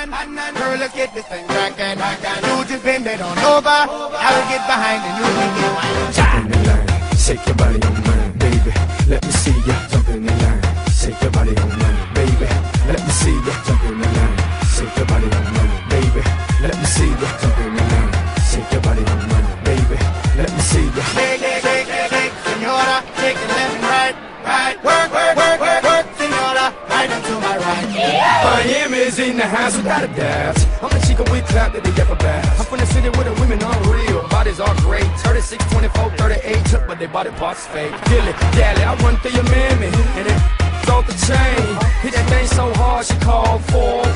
Girl, let's get this thing crackin'. You just bend it on over. I will get behind and you can get wine. Jump in the line, shake your body on mine, baby. Let me see ya. Jump in the line, shake your body on mine, baby. Let me see ya. Jump in the line, shake your body on mine, baby. Let me see ya. Jump in the line, shake your body on mine, baby. Let me see ya. Shake, shake, shake, shake, shake, senora. Shake it left and right, right. Work, work, work, work, work, senora. Right into my right. Miami's in the house without a doubt. I'm a chica with clap that they ever bout. I'm from the city where the women are real, bodies are great. 36, 24, 38, took, but they body parts fake. Dilly, dally, I run through your mammy, and it off the chain. Hit that thing so hard she called 411.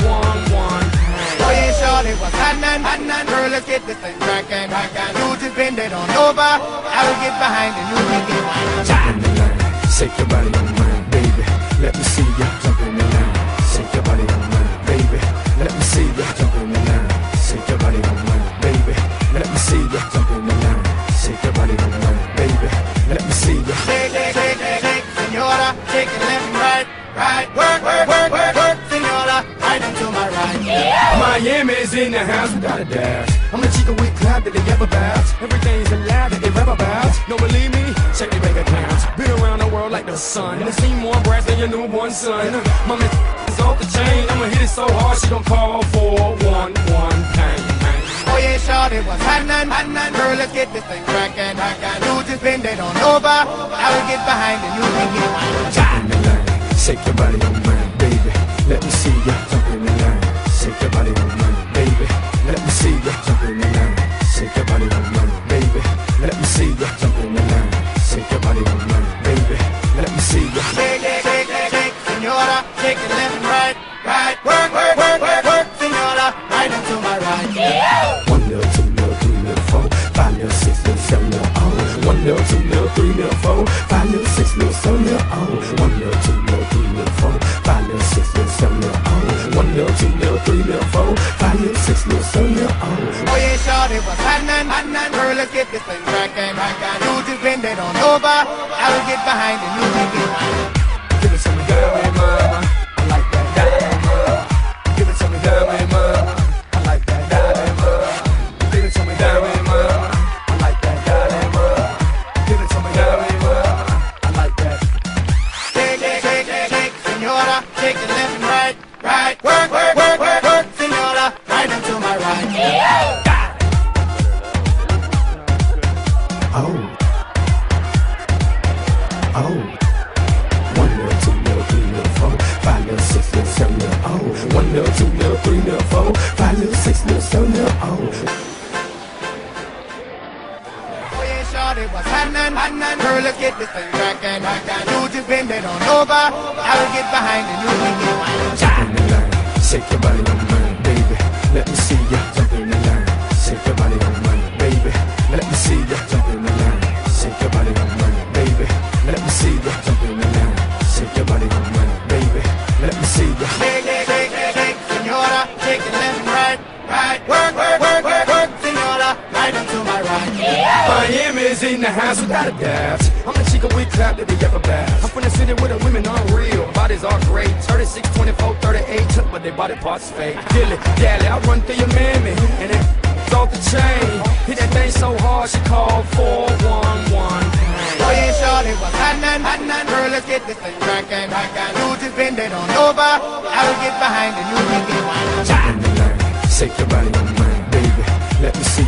Oh yeah, shorty, what's happening? Girl, let's get this thing crackin'. You just bend it on over. I will get behind and you can get wine. Jump in the line, shake your body on mine, baby. Let me see ya. Jump in the line, shake your body on mine, baby. Let me see ya. Jump in the line, shake your body on mine, baby. Let me see ya. Jump in the line, shake your body on mine, baby. Let me see ya. Shake, shake, shake, shake, shake, senora. Shake it left and right, right. Work, work, work, work, work, senora. Right into my right. Miami's in the house without a doubt. I'm the chica with clap that they ever bout. Everything's allowed that they rap about. Don't believe me? Check their bank accounts. Been around the world like the sun. And seen more brass than your newborn son. Mama is off the chain. I'ma hit it so hard she gon' call 411 pain. Oh yeah, shorty, what's happening? Girl, let's get this thing crackin'. You just bend it on over. I will get behind and you can get wine. Jump in the line, shake your body on mine, baby. Let me see ya. Jump in the line, shake your body on mine, baby. Let me see ya. Jump in the line, shake your body on mine, baby. Let me see ya. Jump in the line, shake your body on mine, baby. Let me see ya. Shake, shake, shake, shake, shake, senora. Shake it left and right, right. Work, work, work, work, work, senora. Right into my right. 1 little, 2 little, 3 little, 4, 5 little, 6 little, 7 little, oh. 1 little, 2 little, 3 little, 4, 5 little, 6 little, 7 little, oh. 1 little, 2 little, 3 little, 4, 5 little, 6 little, 7 little, oh. 1 little, 2 little, 3 little, 4, 5 little, 6 little, 7 little, oh. Oh yeah, shorty, what's happening? Girl, let's get this thing crackin'. You just bend it on over. I will get behind and you can get wine. Give it to me, dirty mama. I like that dirty mama. Give it to me, dirty mama. I like that dirty mama. Give it to me, dirty mama. I like that dirty mama. Give it to me, dirty mama. I like that. Shake, shake, shake, shake, shake, senora. Shake it left and right, right. Work, work, work, work, work, senora. Right into my right. Oh. Oh. 1 little, 2 little, 3 little, 4, 5 little, 6 little, 7 little, oh. 1 little, 2 little, 3 little, 4, 5 little, 6 little, 7 little, oh. Oh yeah, shorty, what's happening? Girl, let's get this thing crackin'. You just bend it on over. I will get behind and you can get wine. Jump in the line, shake your body on mine, baby. Let me see ya. Jump in the line, shake your body on mine, baby. Let me see ya. Jump in the line, shake your body on mine, baby. Let me see ya. Jump in the line, shake your body on mine, baby. Let me see ya. Shake, shake, shake, shake, shake, senora. Shake it left and right, right. Work, work, work, work, work, senora. Right into my right. Miami's in the house without a doubt. I'm the chica with clap that they ever bout. I'm from the city where the women are real, bodies are great. 36, 24, 38, took, but they body parts fake. Dilly, dally, I run through your mammy, and it off the chain. Hit that thing so hard she called 411. Oh yeah, shorty, what's happening? Girl, let's get this thing crackin'. You just bend it on over. I will get behind and you can get wine. Jump in the line, shake your body on mine, baby. Let me see